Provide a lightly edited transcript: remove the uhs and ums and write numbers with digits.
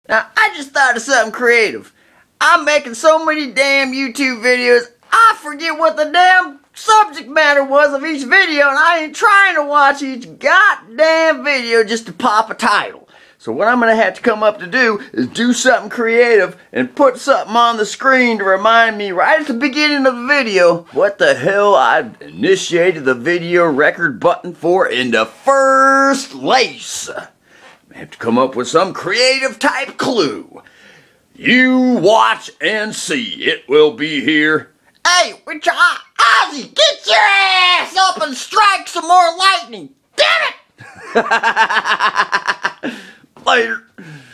Now, I just thought of something creative. I'm making so many damn YouTube videos, I forget what the damn subject matter was of each video, and I ain't trying to watch each goddamn video just to pop a title. So what I'm going to have to come up to do is do something creative and put something on the screen to remind me right at the beginning of the video what the hell I initiated the video record button for in the first place. I have to come up with some creative type clue. You watch and see. It will be here. Hey, Ozzy, get your ass up and strike some more lightning. Damn it! Later.